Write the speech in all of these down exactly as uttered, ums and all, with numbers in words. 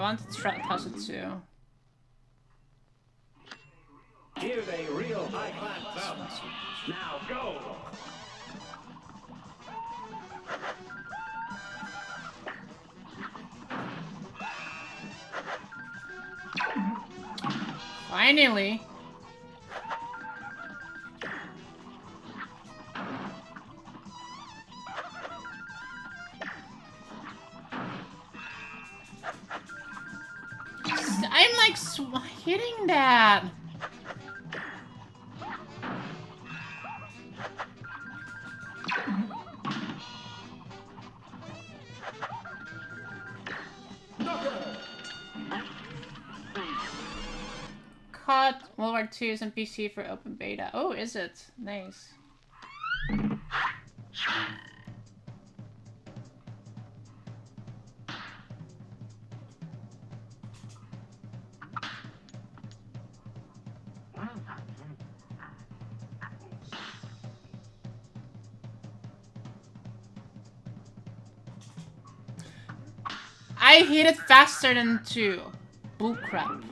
want to try toss it too. Here's a real high-class bout. Now go! Finally! I'm like sw hitting that! Caught World War Two is on P C for open beta. Oh, is it? Nice. I hit it faster than two. Bullcrap.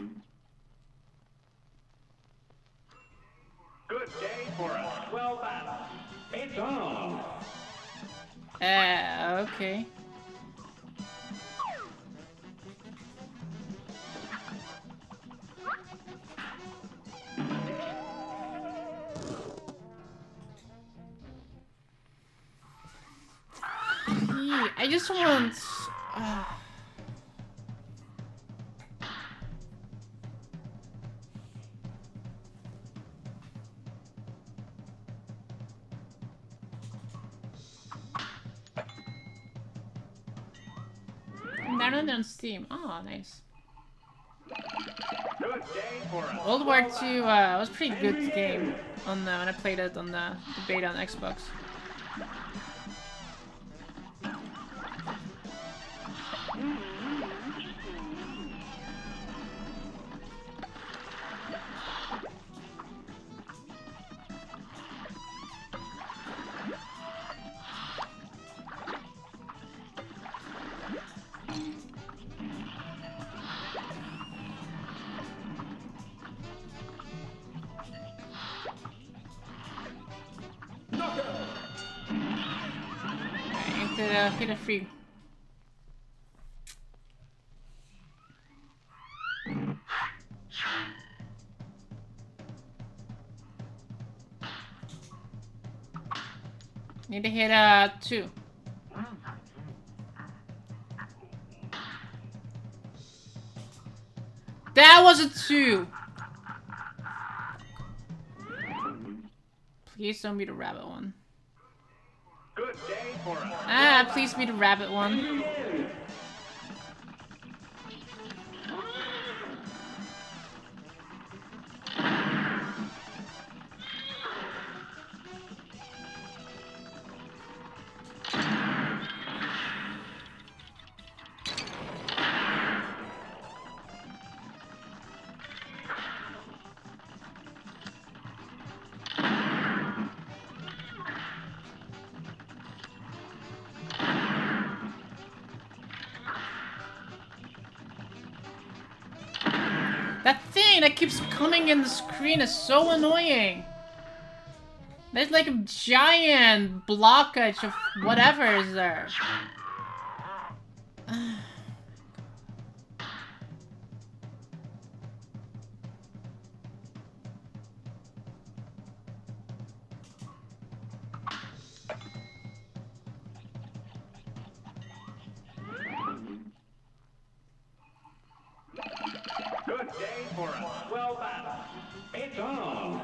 Good day for a swell battle. It's on. Uh, okay. Gee, I just want... Uh... Downloaded on Steam. Oh, nice. Good day for a World War Two uh, was a pretty good game on the, when I played it on the, the beta on Xbox. Uh, hit a free. Need to hit uh two. That was a two. Please don't be the rabbit one. Good day for a Ah, please be the rabbit one. That thing that keeps coming in the screen is so annoying. There's like a giant blockage of whatever is there. good day for a swell battle. It's on.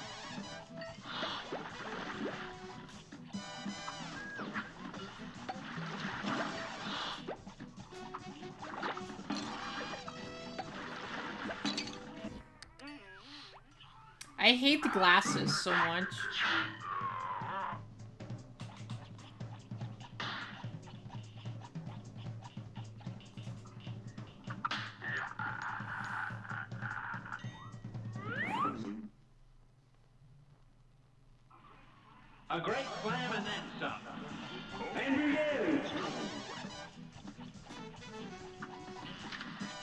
I hate the glasses so much. A great slam and then some. And begins.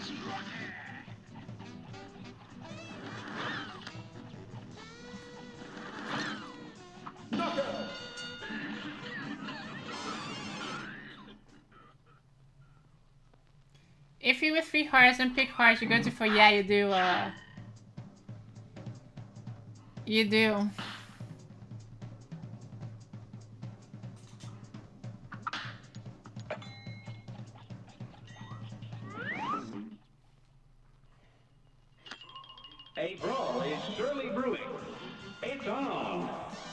If you with three hearts and pick hearts, you go to four. Yeah, you do. Uh, you do. A brawl is surely brewing. It's on.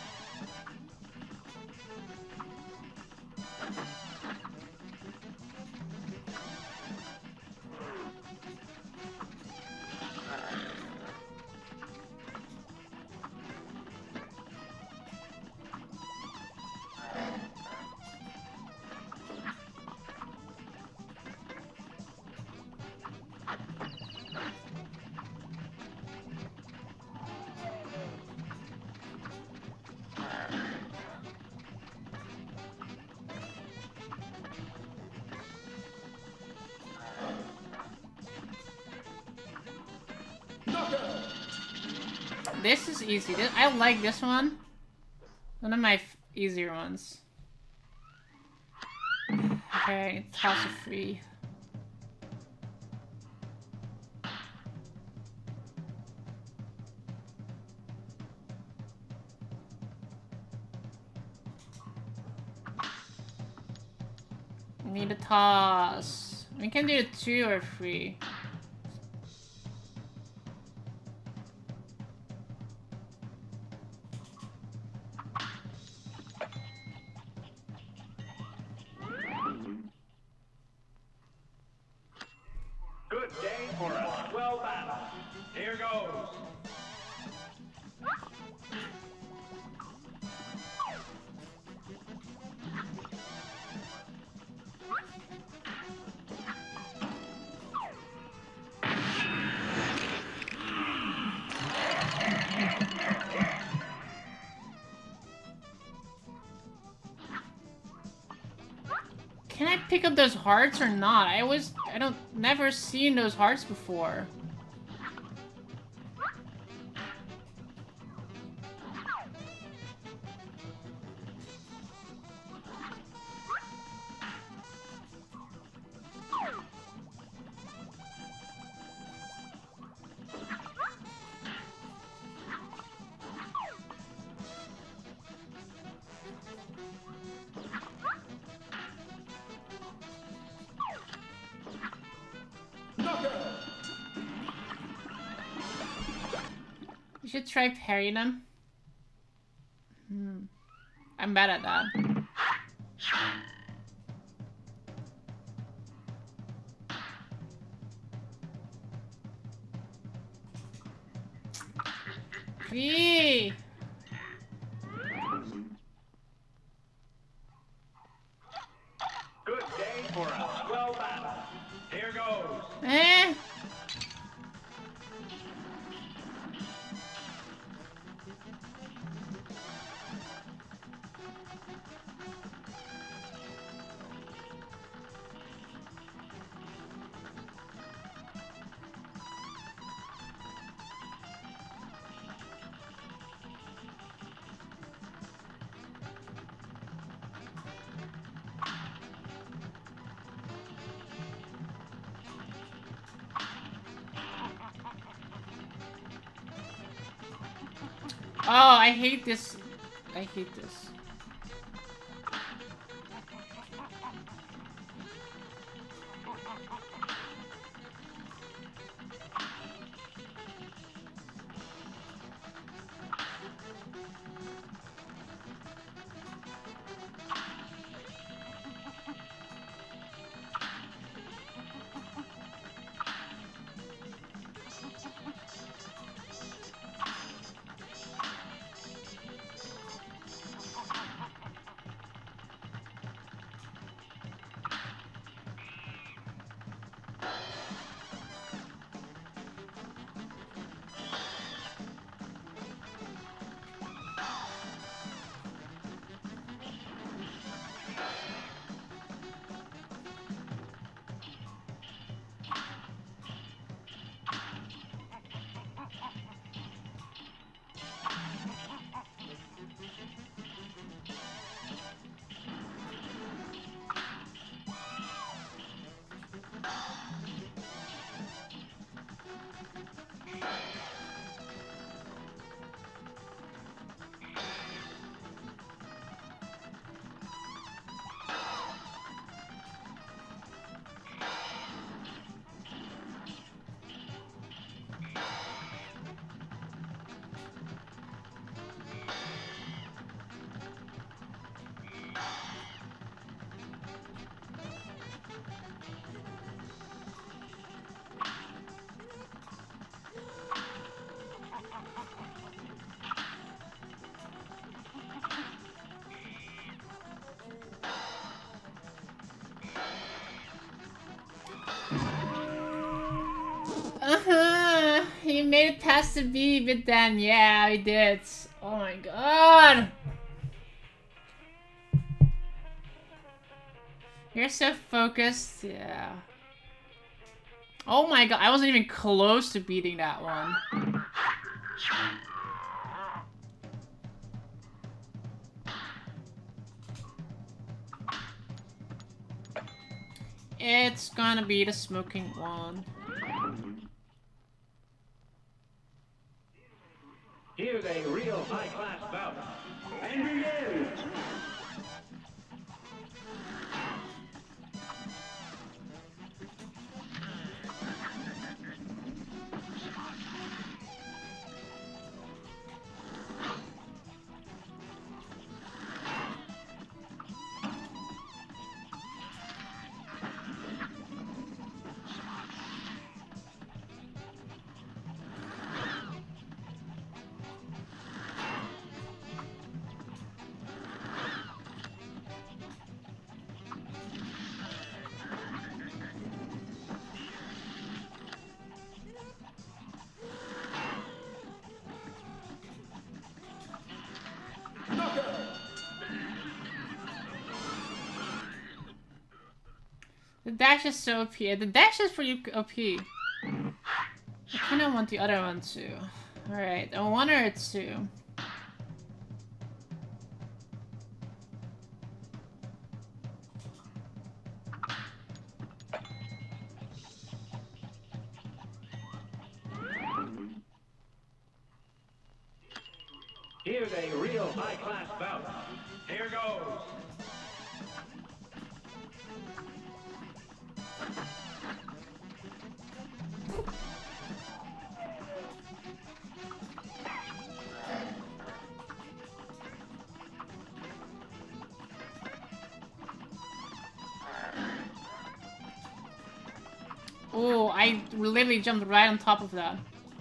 This is easy. This, I like this one. One of my f easier ones. Okay, it's House of Free. Need a toss. We can do two or three. Good day for a swell battle. Here goes. Can I pick up those hearts or not? I always, I don't, never seen those hearts before. You should try parrying them. Hmm. I'm bad at that. Gee. Good day for a swell battle. Here goes. Eh? Oh, I hate this. I hate this. Uh-huh. He made it past the B, but then, yeah, he did. Oh my god. You're so focused. Yeah. Oh my god, I wasn't even close to beating that one. It's gonna be the smoking one. Here's a real high-class bout. And begin! The dash is so O P. The dash is pretty O P. I kinda want the other one too. Alright, a one or a two? Here's a real high-class bout. Here goes. Oh, I literally jumped right on top of that.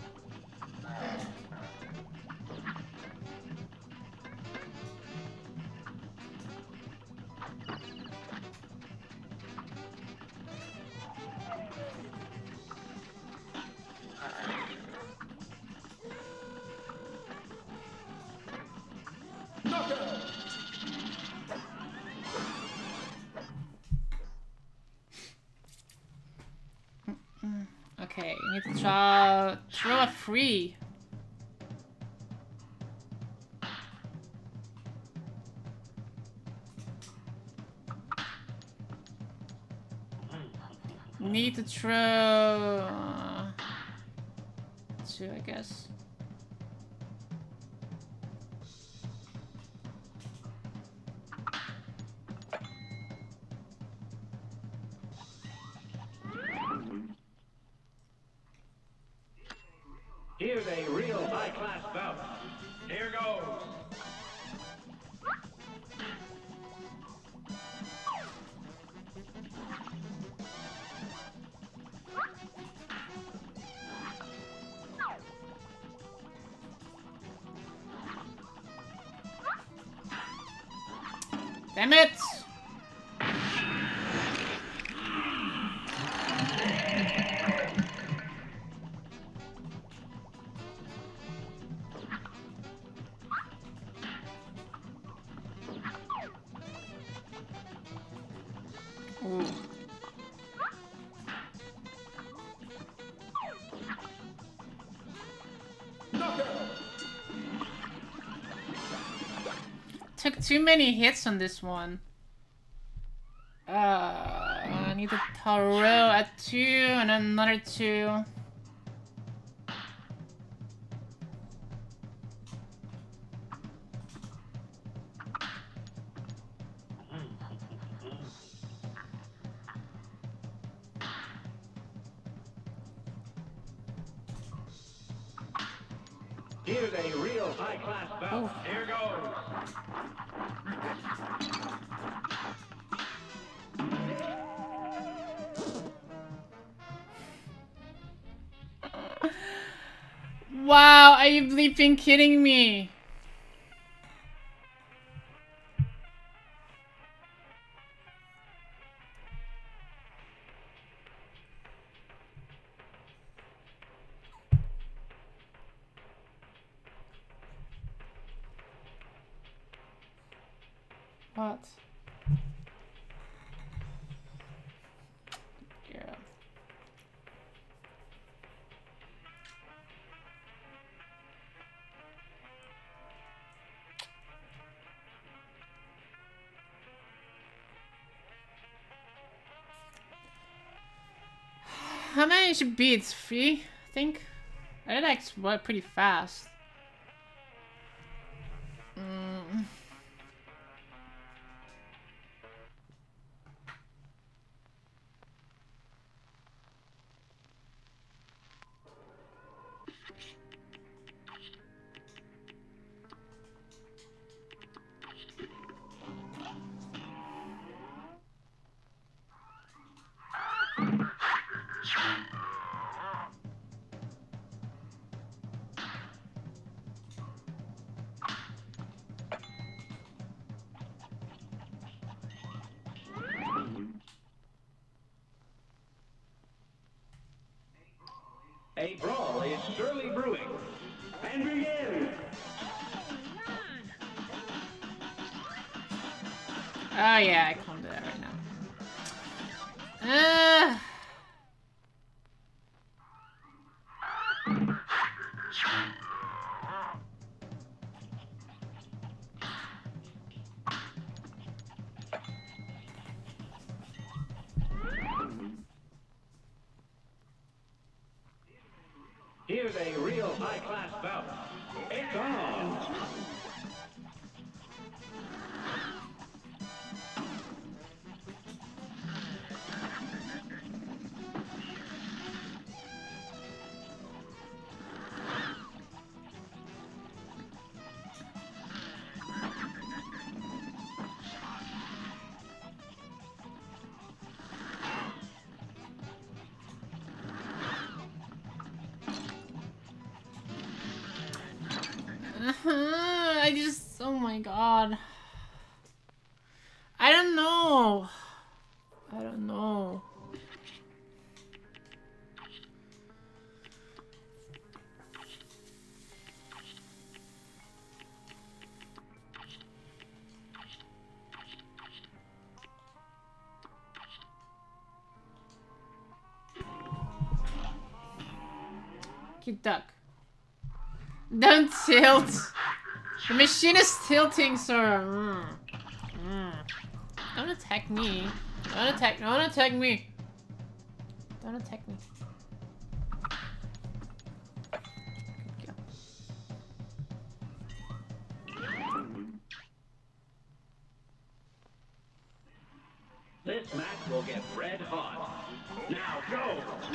Okay, you need to draw, throw a free. Need to throw uh, two, I guess. Here's a real high-class bout. Here goes. Damn it! Ooh. Took too many hits on this one. Uh, I need to throw at two and another two. Here's a real high-class bout. Ooh. Here goes. Wow, are you bleeping kidding me? God. Yeah. How many should be? It's three, I think. I did like what pretty fast. Mm. A brawl is surely brewing. And begin! Oh yeah, I can't do that right now. Uh... Here's a real high-class bout. It's on! I just, oh my god. I don't know. I don't know. Cute duck. Don't tilt! The machine is tilting, sir! Mm. Mm. Don't attack me. Don't attack- don't attack me! Don't attack me. Good girl. This match will get red hot. Now go!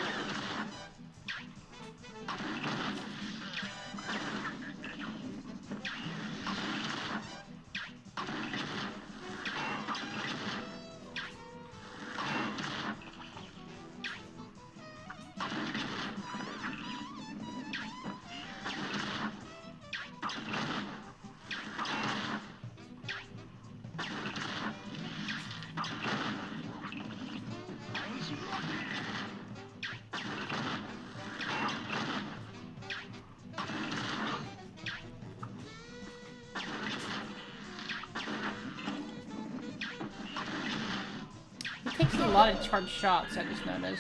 He takes a lot of charged shots, I just noticed.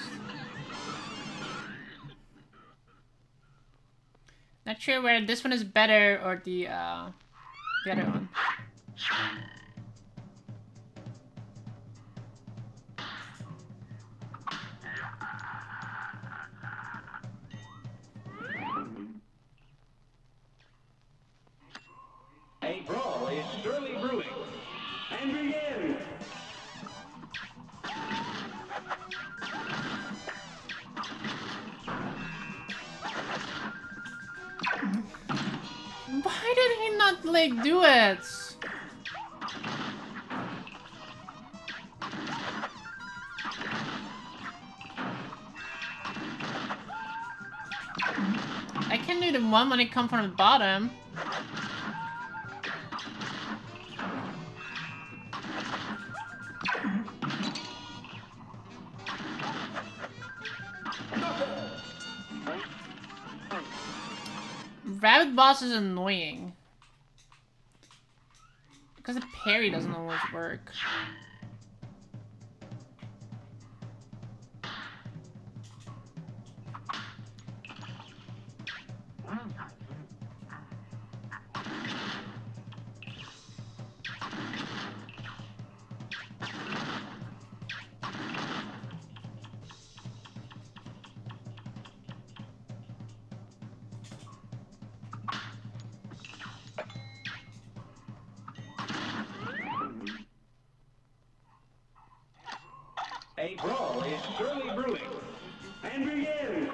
Not sure where this one is better or the uh the other one. A brawl is surely brewing. And begin! Why did he not, like, do it? I can do the one when it comes from the bottom. Rabbit boss is annoying. Because the parry doesn't always work. A brawl is surely brewing. And begin!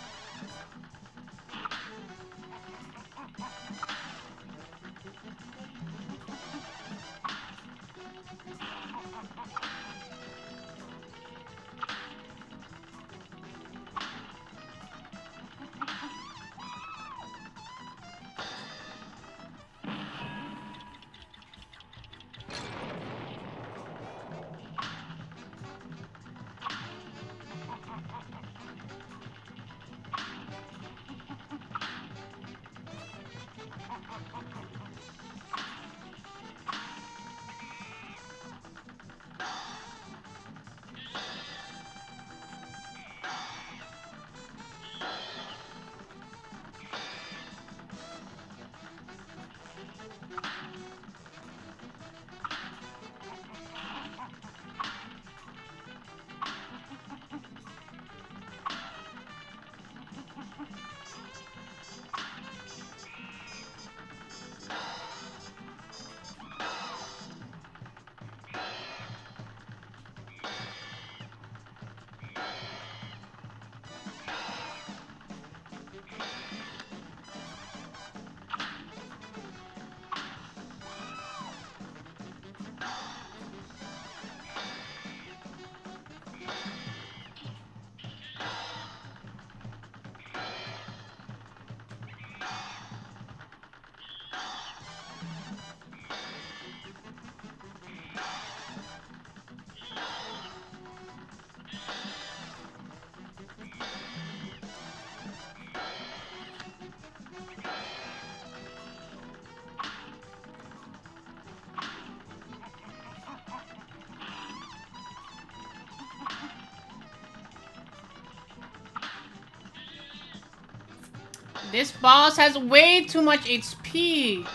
This boss has way too much H P.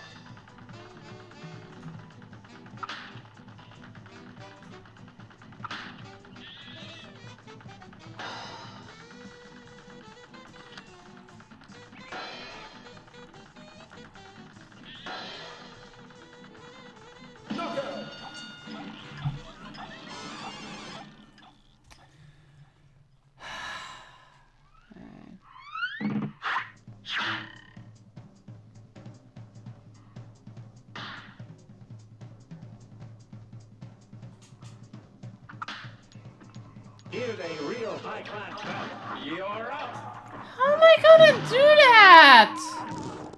Here's a real high-class battle. You're up. How am I gonna do that?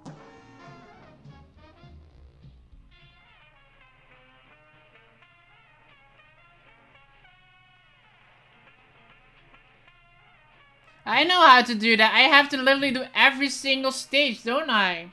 I know how to do that. I have to literally do every single stage, don't I?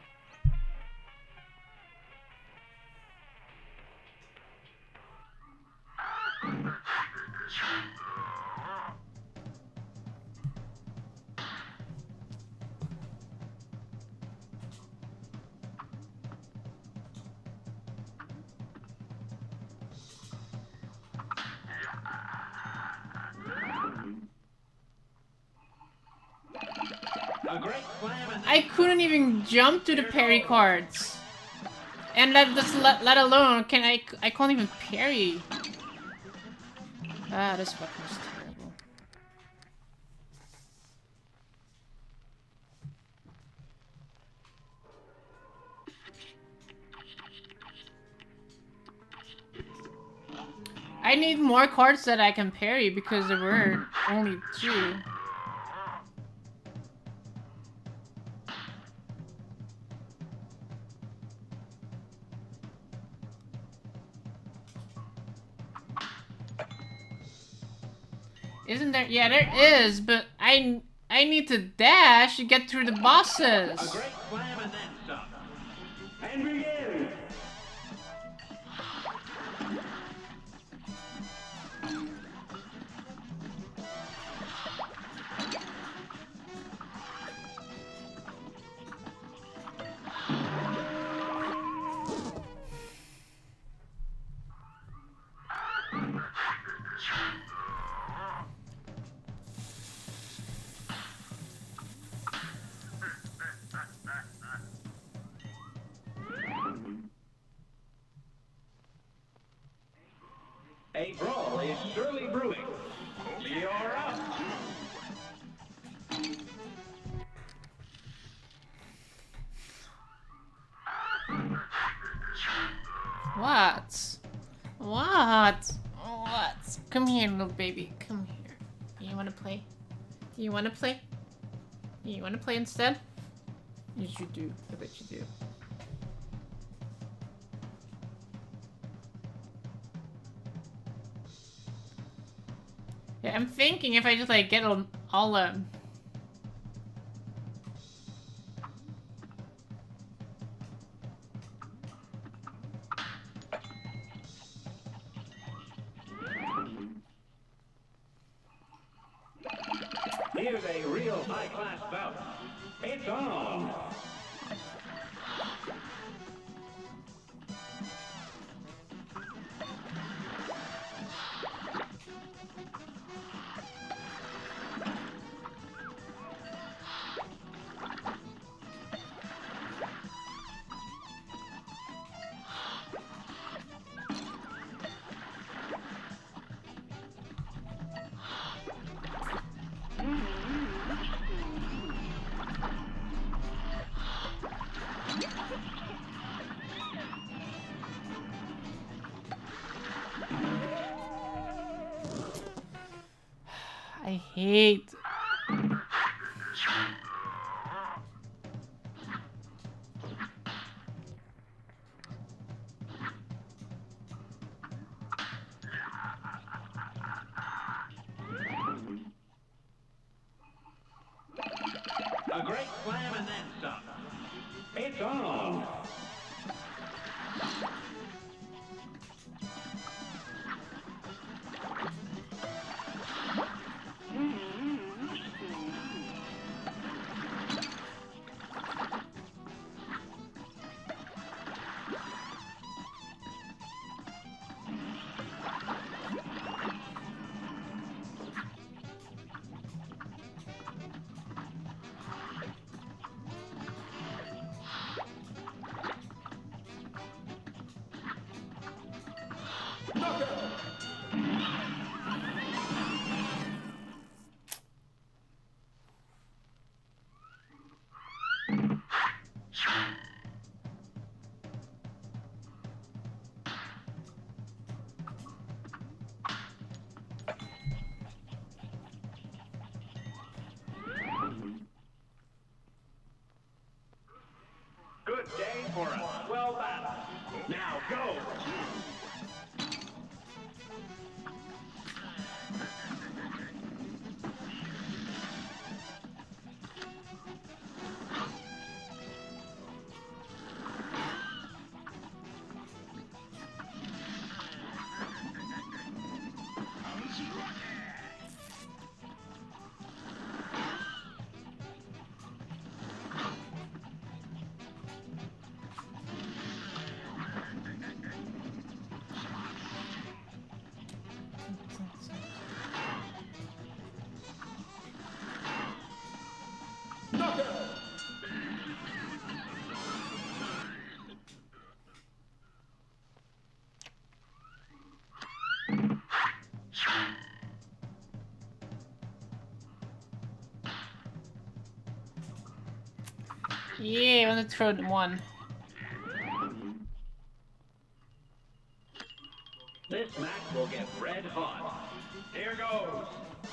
A great slam and I couldn't even jump to the parry cards. And let, this, let, let alone, can I, I can't even parry. Ah, this weapon is terrible. I need more cards that I can parry because there were only two. Isn't there? Yeah, there is, but I I need to dash to get through the bosses. a great slam and then some. And begin! A brawl is surely brewing. You're up. What? What? What? Come here, little baby. Come here. You wanna play? Do you wanna play? You wanna play instead? Yes, you do. I bet you do. Yeah, I'm thinking if I just like get all, all um. Here's a real high-class bout. It's on. I hate. A great slam and then some. It's on. Good day for a swell battle. Now go. Yeah, I want to throw one. This match will get red hot. Here goes.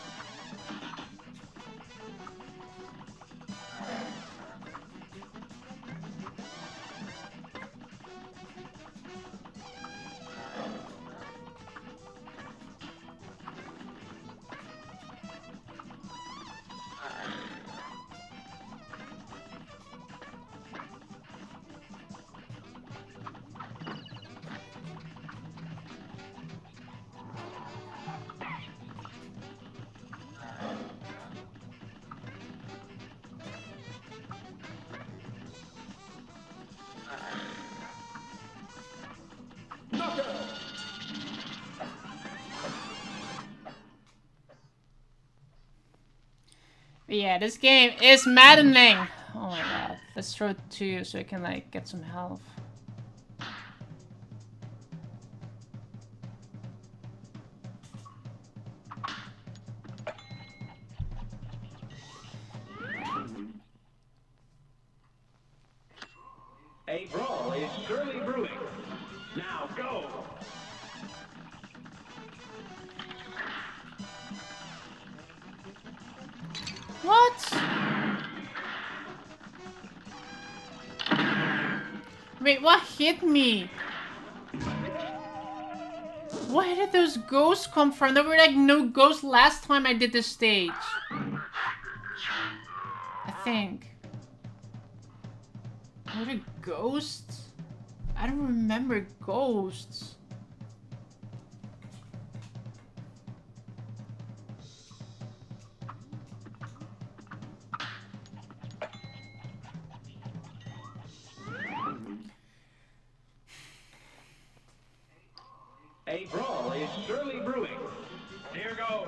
But yeah, this game is maddening. Oh my god. Let's throw two so I can like get some health. A brawl is surely brewing. Now go! What? Wait, what hit me? Where did those ghosts come from? There were like no ghosts last time I did this stage. I think. Were there ghosts? I don't remember ghosts. A brawl is surely brewing. Here goes.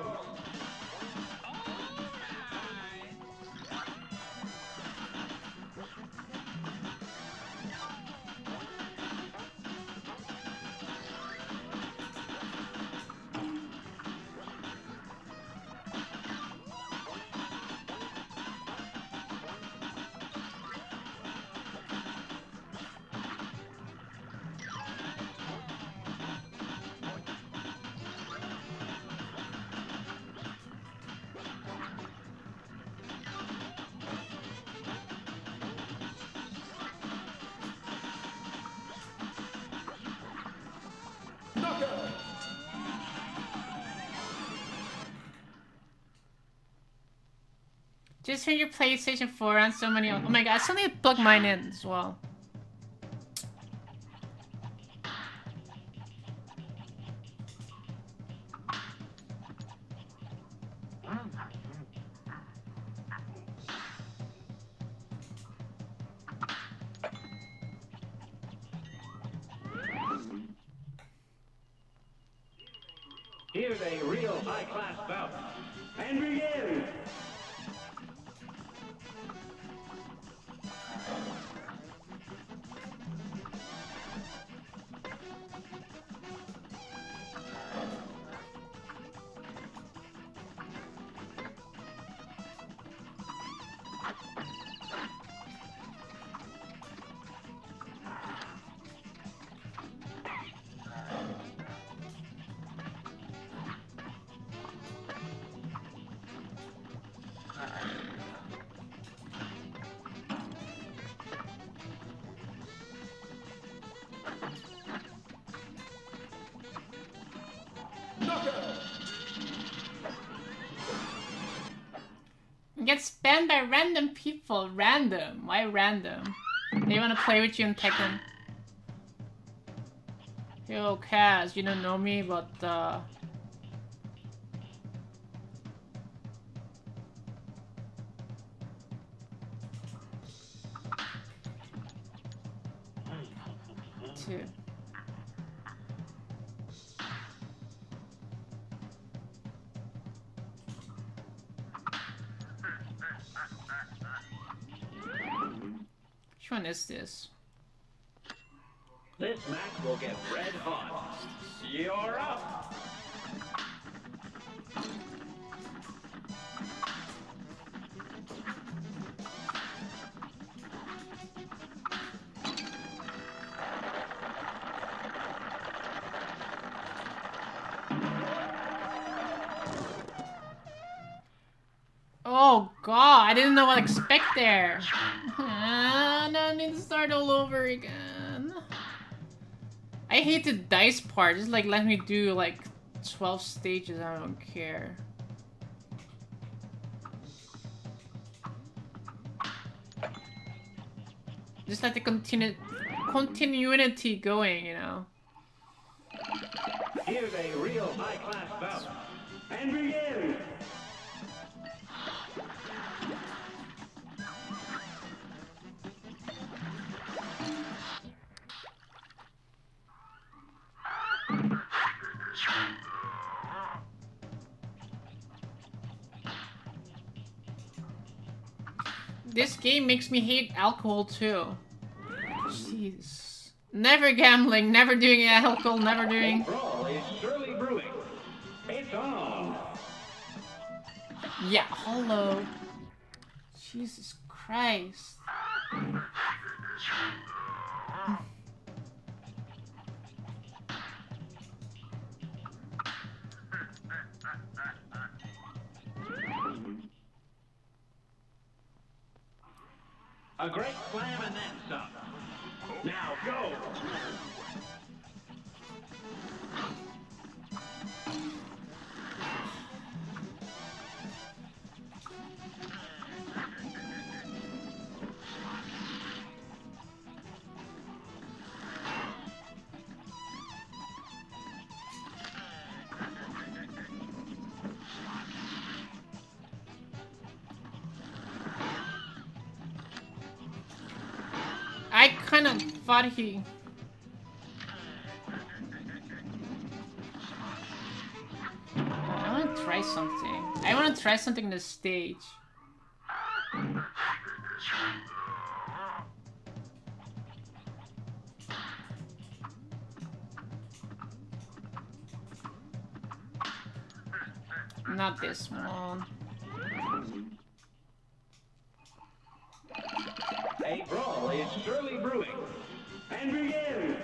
Just heard your PlayStation four on so many. Oh my god, I still need to plug mine in as well. Here's a real high-class bout. And begin! Get spammed by random people. Random. Why random? They want to play with you in Tekken. Yo, Kaz, you don't know me, but uh... two. Which one is this? This match will get red hot. You're up! Oh god, I didn't know what to expect there. Ah, now I need to start all over again. I hate the dice part. Just like let me do like twelve stages. I don't care. Just let the continu continuity going, you know. Here's a real high-class bout. And begin! This game makes me hate alcohol too. Jeez. Never gambling, never doing alcohol, never doing. A brawl is surely brewing. It's on. Yeah, hello. Jesus Christ. A great slam and then some. Now go! I kind of thought he... I want to try something. I want to try something in the stage. Not this one. A brawl is surely brewing. And begin!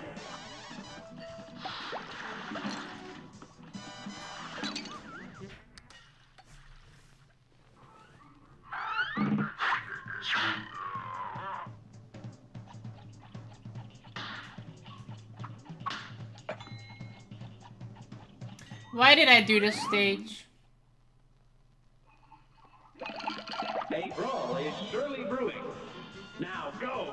Why did I do this stage? A brawl is surely brewing. Now go!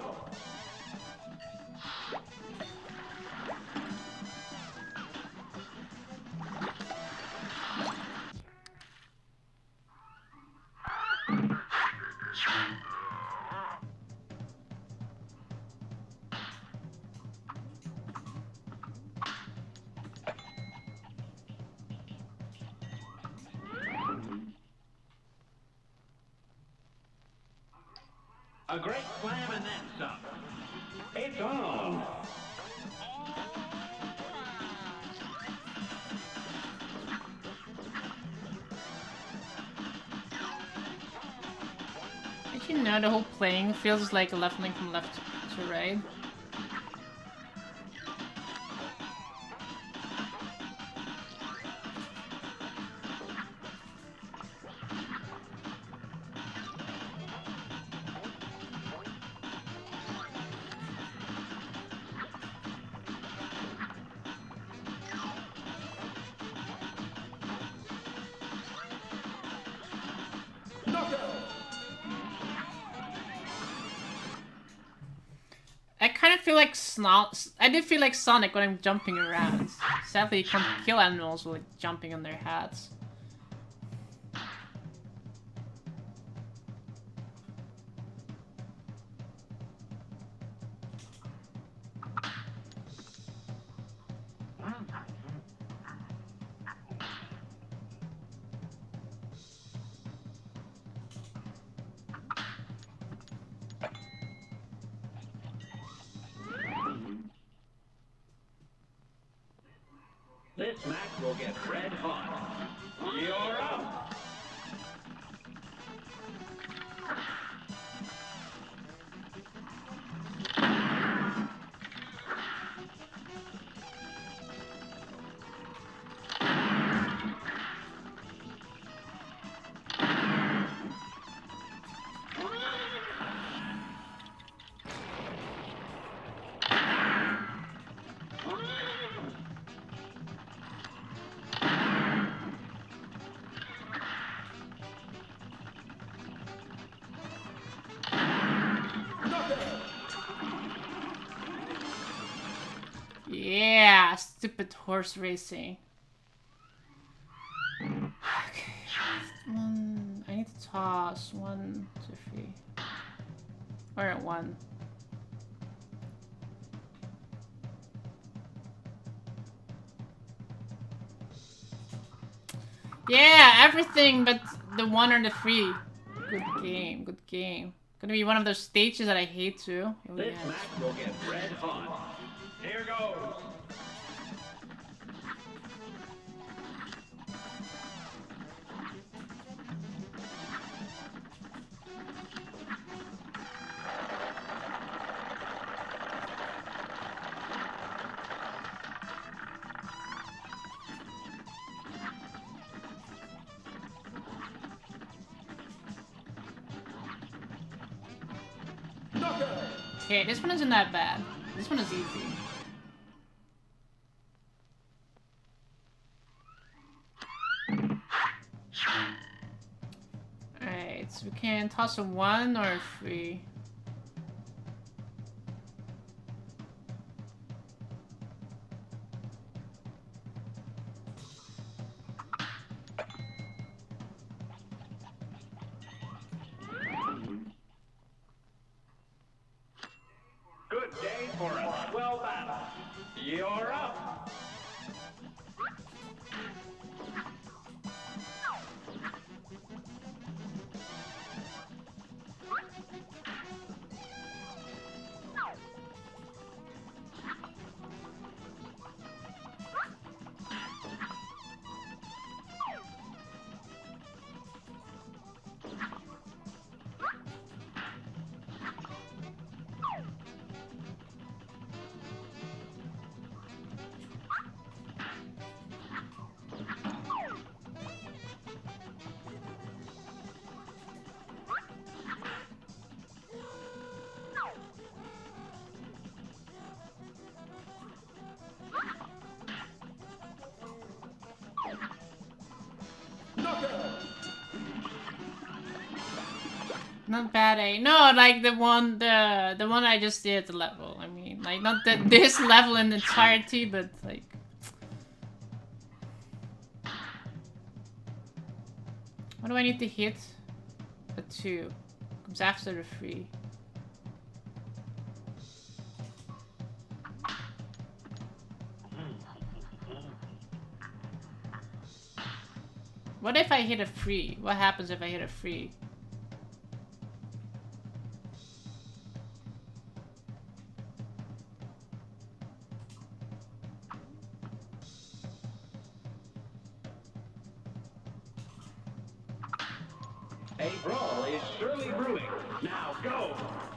A great slam and then some. It's on! Did you know the whole playing feels like a left link from left to right? I kind of feel like Snot. I did feel like Sonic when I'm jumping around. Sadly, you can't kill animals with like, jumping on their heads. This match will get red hot. You're up! Yeah, stupid horse racing. Okay, one. I need to toss one, two, three. We're at one. Yeah, everything but the one or the three. Good game, good game. Gonna be one of those stages that I hate too. Oh, This yes. match will get red hot. Here goes. Okay, this one isn't that bad. This one is easy. Alright, so we can toss a one or a three. Good day for a swell battle. You're up. Not bad, eh? No, like the one, the the one I just did the level. I mean, like not the, this level in entirety, but like. What do I need to hit? A two. Comes after the three. What if I hit a three? What happens if I hit a three? A brawl is surely brewing. Now go!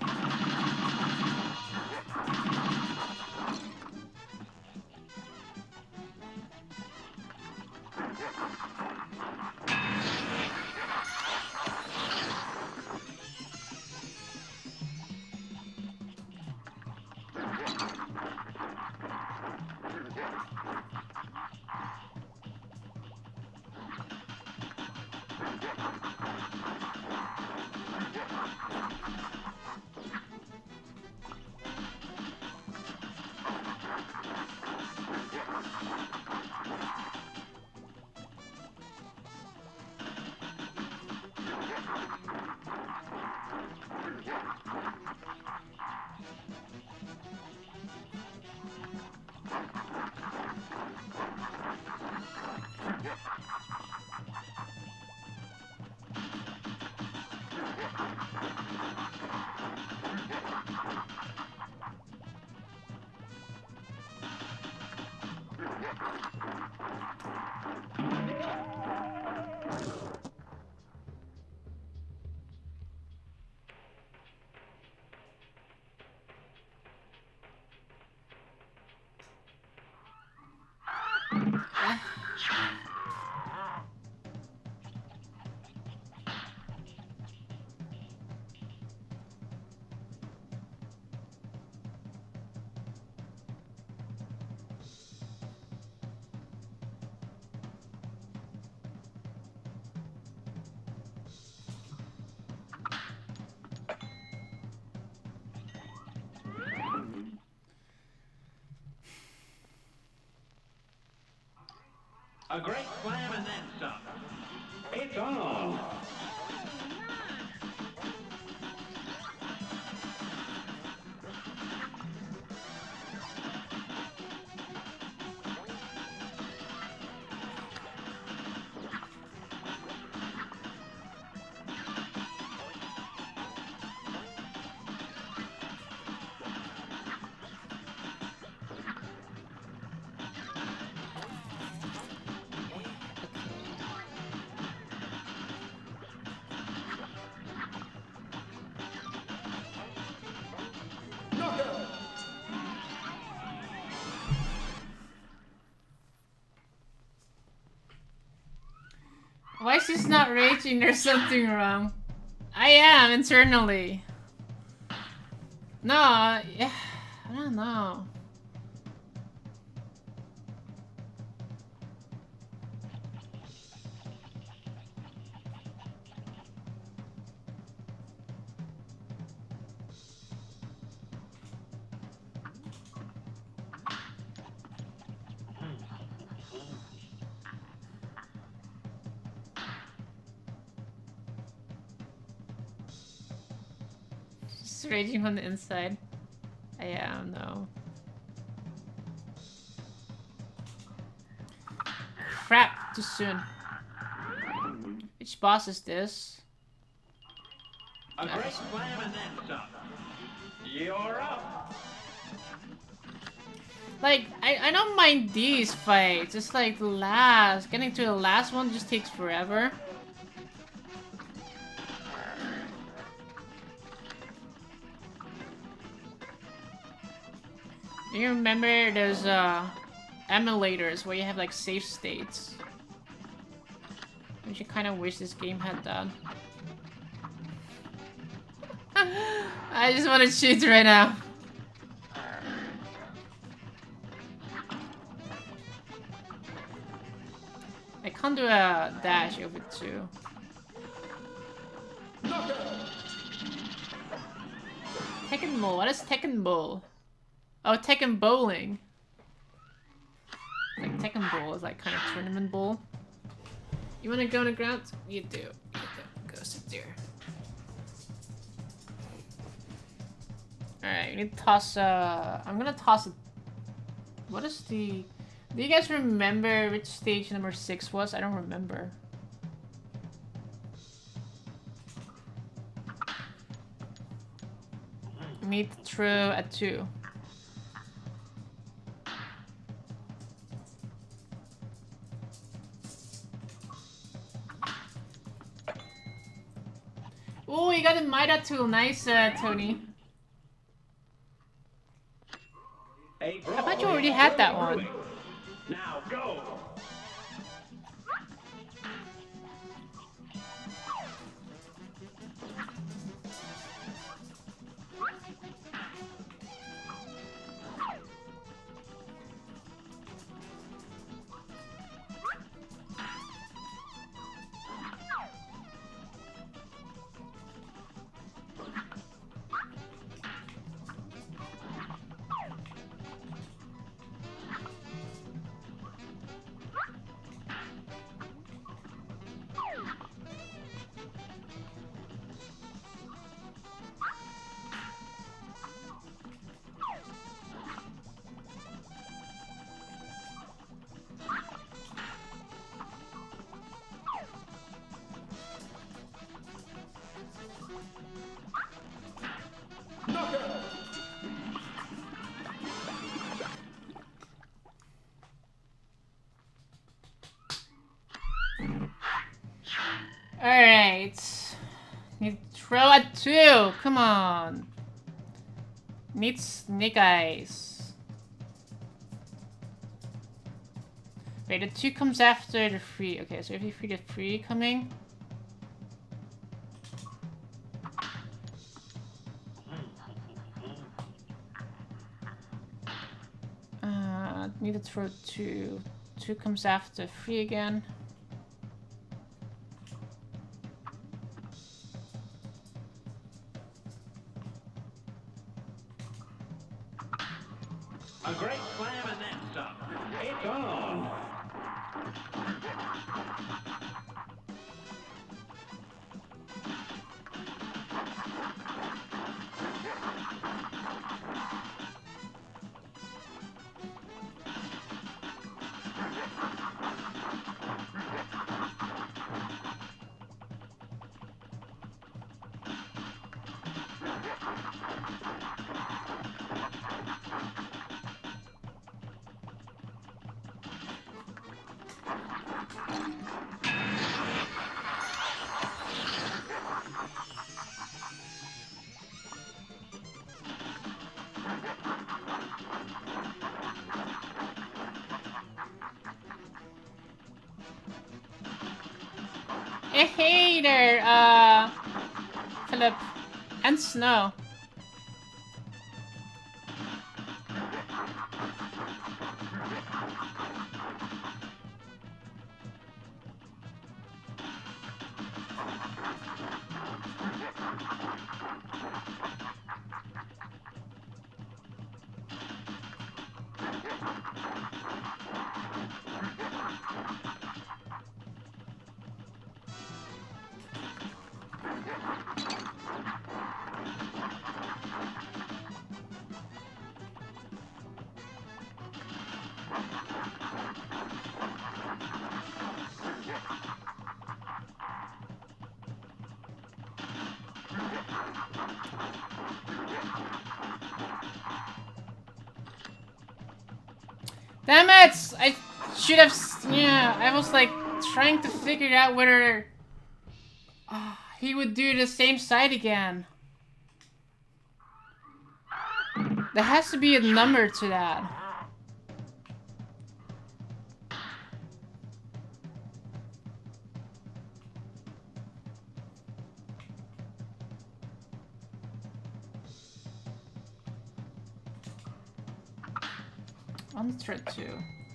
A great slam and then some. It's on. Why she's not raging? There's something wrong. I am internally. No, yeah, I don't know. Just raging on the inside. Yeah, no. Crap, too soon. Which boss is this? A great slam and then some. You're up. Like, I, I don't mind these fights. It's like the last. Getting to the last one just takes forever. Do you remember those uh, emulators where you have like save states? Which I kind of wish this game had that. I just want to shoot right now. I can't do a dash over two. Tekken Bowl. What is Tekken Bowl? Oh, Tekken Bowling. Like Tekken Bowl is like kind of tournament bowl. You want to go on the ground? You do. You do. Go sit there. Alright, we need to toss, uh... I'm gonna toss a... What is the... Do you guys remember which stage number six was? I don't remember. We need to throw at two. Oh, you got a Mida tool. Nice, uh, Tony. I thought you already had that one. Now go. Alright. Need to throw at two. Come on. Need Snake Eyes. Wait, the two comes after the three. Okay, so if you free the three coming. Uh, need to throw two. Two comes after three again. A great slam and then some. It's on. Hey there, uh, Philip and Snow. Damn it! I should have... Yeah, I was like trying to figure out whether... Uh, he would do the same side again. There has to be a number to that. On the thread too.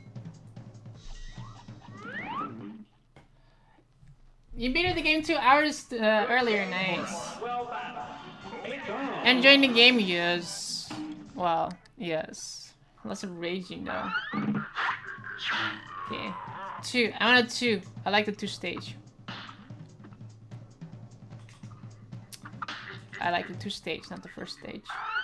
You beat the game two hours uh, earlier, nice. Enjoying the game, yes. Well, yes. Lots of raging though. Okay. Two. I want a two. I like the two stage. I like the two stage, not the first stage.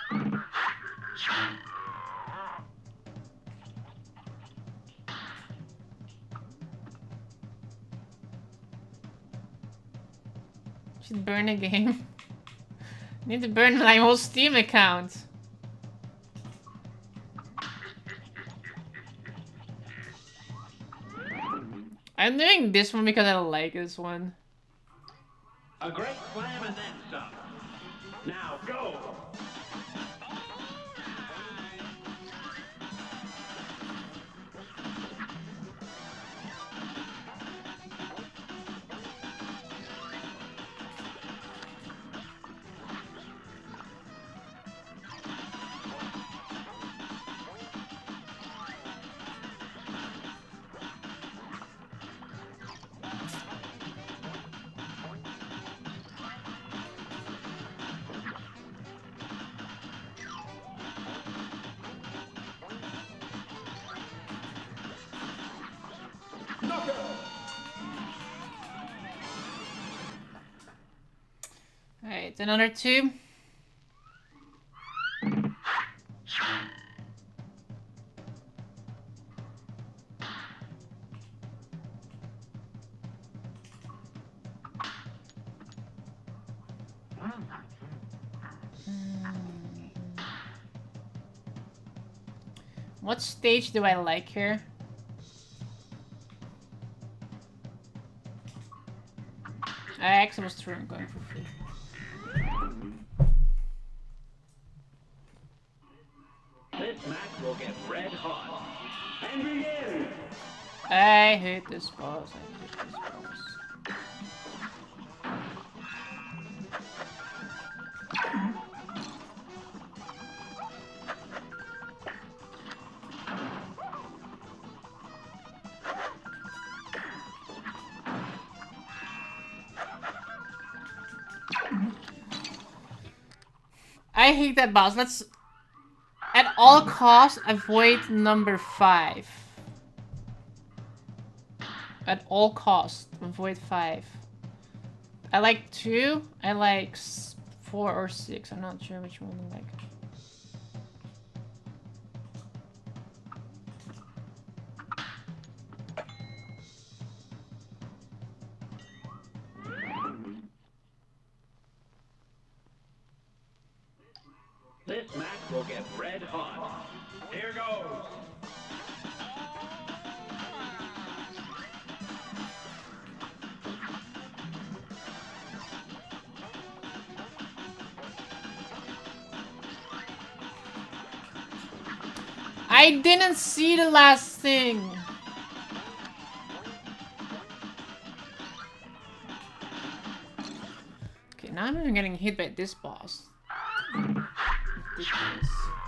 Should burn a game. Need to burn my whole Steam account. I'm doing this one because I like this one. A great slam and then some. Now go. Alright, another two. What stage do I like here? I actually was true, I'm going for free. This match will get red hot. And begin! I hate this boss, I hate this boss. I hate that boss. Let's, at all costs, avoid number five. At all costs, avoid five. I like two. I like four or six. I'm not sure which one I like. This match will get red hot. Here goes. I didn't see the last thing. Okay, now I'm even getting hit by this boss. Ridiculous.